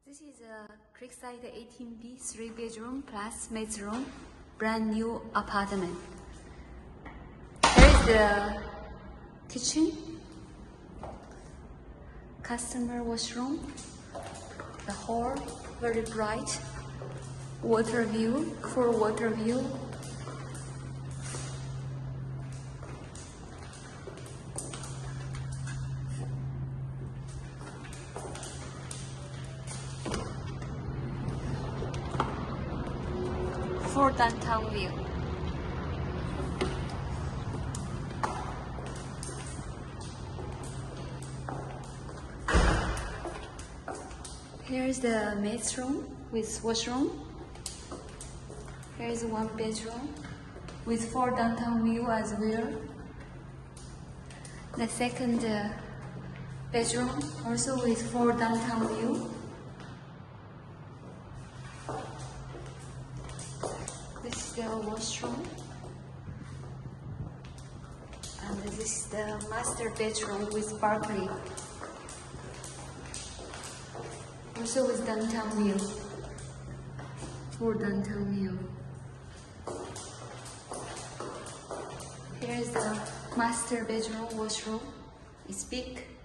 This is a Creekside 18B 3-bedroom plus maid's room, brand new apartment. Here is the kitchen, customer washroom, the hall, very bright, water view, full water view. For downtown view. Here's the maid's room with washroom. Here's one bedroom with full downtown view as well. The second bedroom also with full downtown view. This is the washroom, and this is the master bedroom with balcony, also with downtown view, for downtown view. Here is the master bedroom washroom. It's big.